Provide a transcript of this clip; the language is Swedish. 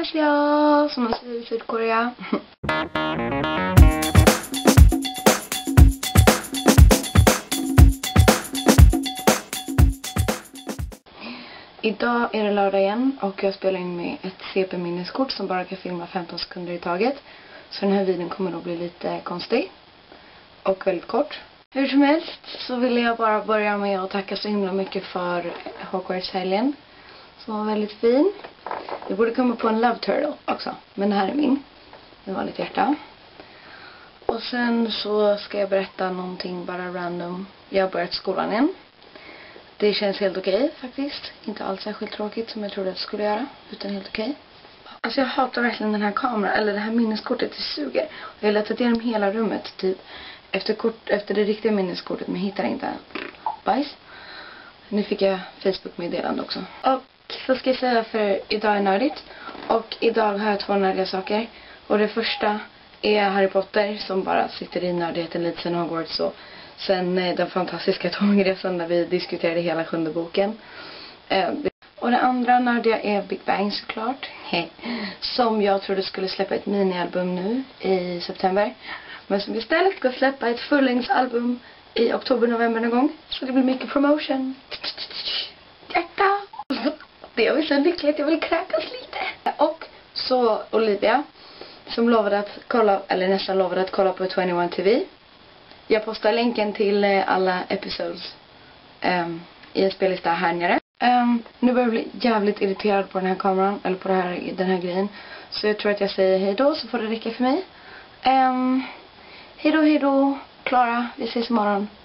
Annyeonghaseyo, som man säger i Sydkorea. Idag är det lördag igen och jag spelar in med ett CP-minneskort som bara kan filma 15 sekunder i taget. Så den här videon kommer nog bli lite konstig och väldigt kort. Hur som helst så ville jag bara börja med att tacka så himla mycket för Hogwarts-helgen. Som var väldigt fin. Vi borde komma på en Love Turtle också, men det här är min. Den var lite hjärta. Och sen så ska jag berätta någonting bara random. Jag har börjat skolan igen. Det känns helt okej faktiskt. Inte alls särskilt tråkigt som jag trodde att det skulle göra. Utan helt okej. Alltså jag hatar verkligen den här kameran. Eller det här minneskortet, det suger. Jag har letat igenom hela rummet typ. Efter det riktiga minneskortet. Men hittar inte bajs. Nu fick jag Facebook-meddelande också. Och så ska jag säga för idag är nördigt. Och idag har jag 2 nördiga saker. Och det första är Harry Potter som bara sitter i nördigheten lite sen Hogwarts och sen den fantastiska tågresan där vi diskuterade hela 7:e boken. Och det andra nördiga är Big Bang såklart. Som jag trodde skulle släppa ett minialbum nu i september. Men som istället ska släppa ett fullängdsalbum i oktober-november någon gång. Så det blir mycket promotion. Hjärta! Det är så lyckligt, jag vill kräkas lite. Och så Olivia som lovade att kolla, eller nästan lovade att kolla på 21 TV. Jag postar länken till alla episodes i en spellista här nere. Nu börjar jag bli jävligt irriterad på den här kameran, eller på den här grejen. Så jag tror att jag säger hej då, så får det räcka för mig. Hej då, Klara. Vi ses imorgon.